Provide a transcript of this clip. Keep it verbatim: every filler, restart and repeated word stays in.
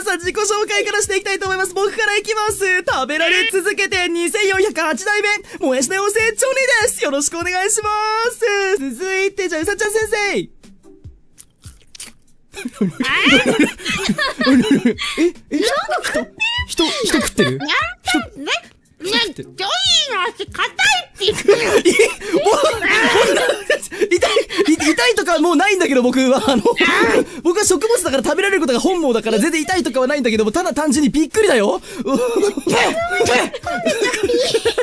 さん自己紹介からしていきたいと思います。僕からいきます。食べられ続けてにせんよんひゃくはちだいめ、もやしの妖精、チョニーです。よろしくお願いします。続いて、じゃあ、うさちゃん先生。ええ人、人、人食ってる？人、 ね、ね、ジョイの足硬いって言ってる。 痛い、痛いとかもうないんだけど、僕は、あの、僕は食物だから食べられることが本望だから全然痛いとかはないんだけども、ただ単純にびっくりだよ。